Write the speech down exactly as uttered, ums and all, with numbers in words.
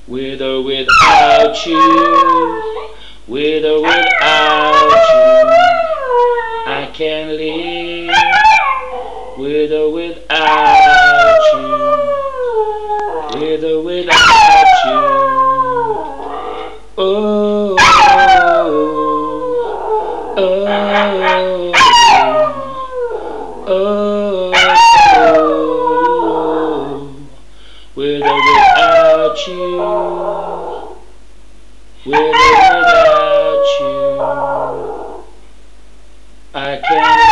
With or without you, with or without you, I can't live. With or without you, with or without you. Oh, oh, oh, oh, oh, with or without you, with or without you, I can't.